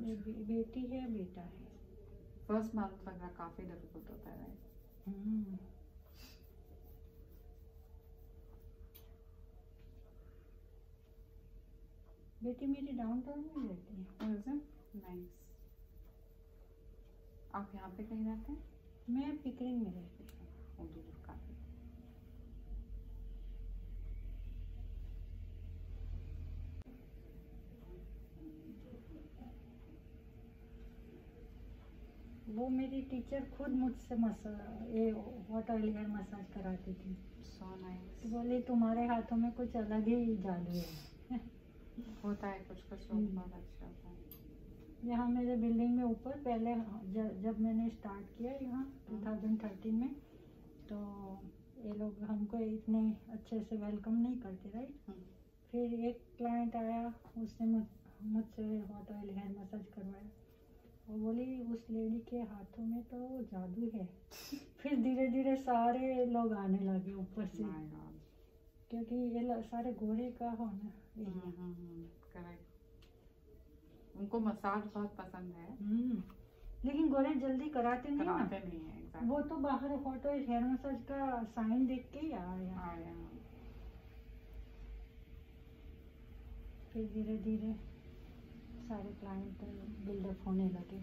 बेटी है, बेटा है। फर्स्ट मंथ लग रहा काफी डिफिकल्ट होता है, राइट? बेटी मेरी डाउनटाउन में रहती है। नाइस। आप यहाँ पे कहीं रहते हैं? मैं पिकरिंग में रहती हूँ। दूर काफी। वो मेरी टीचर खुद मुझसे ये हॉट ऑयल हेयर मसाज कराती थी। So nice. तो बोली तुम्हारे हाथों में कुछ अलग ही जादू है। होता है कुछ कुछ लोग बहुत अच्छा होता है। यहाँ मेरे बिल्डिंग में ऊपर पहले जब मैंने स्टार्ट किया यहाँ 2013 में, तो ये लोग हमको इतने अच्छे से वेलकम नहीं करते, राइट? फिर एक क्लाइंट आया, उसने मुझसे हॉट ऑयल हेयर मसाज करवाया। वो बोली उस लेडी के हाथों में तो जादू है। फिर धीरे धीरे सारे लोग आने लगे ऊपर से, क्योंकि ये सारे गोरे का होना। करेक्ट। उनको मसाज बहुत पसंद है। लेकिन गोरे जल्दी कराते नहीं है exactly. वो तो बाहर हॉट ऑयल हेयर मसाज का साइन देख के ही आया। फिर धीरे धीरे सारे क्लाइंट बिल्डअप होने लगे।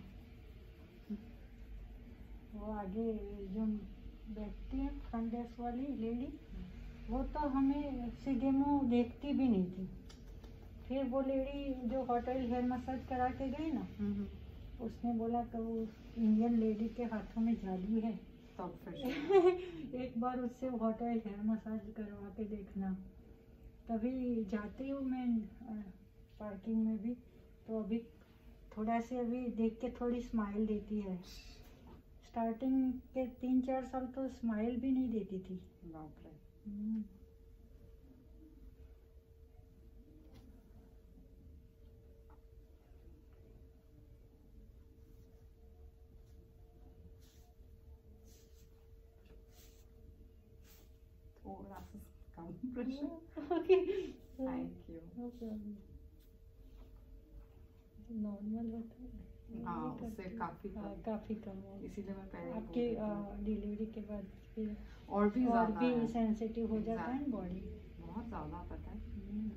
वो आगे जो बैठती है फ्रंट डेस्क वाली लेडी, वो तो हमें सीधे मुँह देखती भी नहीं थी। फिर वो लेडी जो हॉट ऑयल हेयर मसाज करा के गई ना, उसने बोला कि वो इंडियन लेडी के हाथों में जादू है। तब फिर एक बार उससे हॉट ऑयल हेयर मसाज करवा के देखना। तभी जाती हूँ मैं पार्किंग में भी, तो अभी थोड़ा से अभी देख के थोड़ी स्माइल देती है। स्टार्टिंग के 3-4 साल तो स्माइल भी नहीं देती थी। थोड़ा सा कम pressure. Okay, thank you. No problem. Normal होता है। हाँ, उससे काफी कम हो। इसीलिए मैं पहले आपके डिलीवरी के बाद फिर और भी सेंसिटिव हो जाता है बॉडी। बहुत ज्यादा पता है।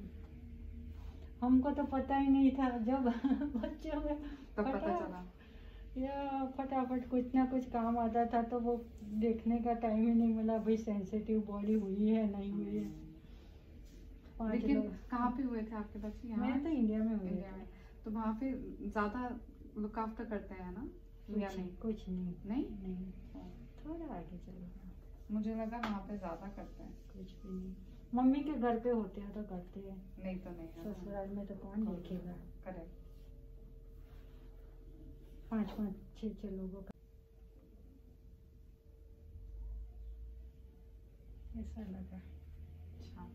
हमको तो पता ही नहीं था, जब बच्चों में तब पता चला। या फटाफट कुछ ना कुछ काम आता था, तो वो देखने का टाइम ही नहीं मिला भाई सेंसिटिव बॉडी हुई है नहीं हुई है। लेकिन कहाँ पे हुए थे आपके बच्चे? यहाँ? मैं तो इंडिया में हुई। इंडिया में तो वहाँ पे ज्यादा लुक आफ्टर करते हैं ना? या नहीं? कुछ नहीं। नहीं? थोड़ा आगे चलो। मुझे लगा वहाँ पे ज्यादा करते हैं। कुछ भी नहीं। मम्मी के घर पे होते हैं तो करते हैं, नहीं तो नहीं। ससुराल में तो कौन देखेगा। करेक्ट। 5-5, 6-6 लोगों का ऐसा लगा। अच्छा।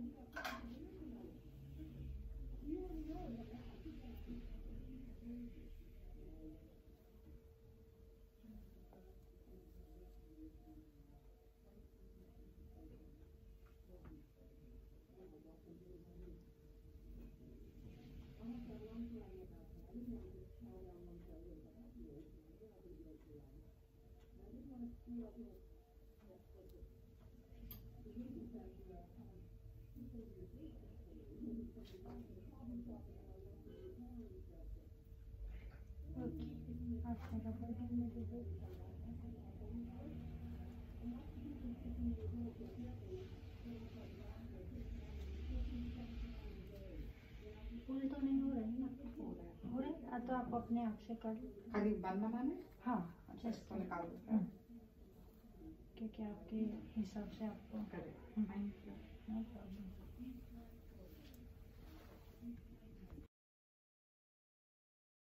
ओके, आपका रबर बैंड मेरे को फुल तो नहीं हो रहे ना? हो रहे हैं? तो आप अपने आप से कर लो। खाली बन बनाने? हाँ, अच्छा, just इसको निकाल दो। क्योंकि आपके हिसाब से आपको करें। No problem.